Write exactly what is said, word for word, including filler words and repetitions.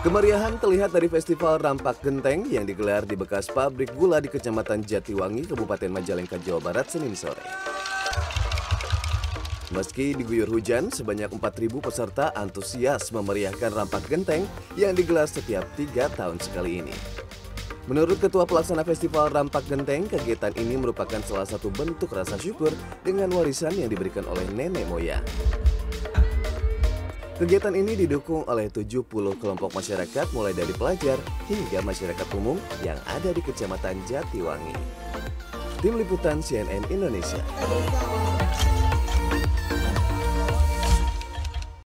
Kemeriahan terlihat dari Festival Rampak Genteng yang digelar di bekas pabrik gula di Kecamatan Jatiwangi, Kabupaten Majalengka, Jawa Barat, Senin sore. Meski diguyur hujan, sebanyak empat ribu peserta antusias memeriahkan Rampak Genteng yang digelar setiap tiga tahun sekali ini. Menurut Ketua Pelaksana Festival Rampak Genteng, kegiatan ini merupakan salah satu bentuk rasa syukur dengan warisan yang diberikan oleh nenek moyang. Kegiatan ini didukung oleh tujuh puluh kelompok masyarakat mulai dari pelajar hingga masyarakat umum yang ada di Kecamatan Jatiwangi. Tim Liputan C N N Indonesia.